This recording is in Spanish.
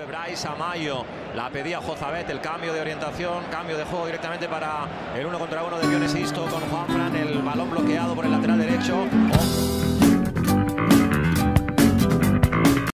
Bryce Amayo. La pedía Jozabet, el cambio de orientación, cambio de juego directamente para el 1 contra 1 de Guiones Isto con Juanfran. El balón bloqueado por el lateral derecho.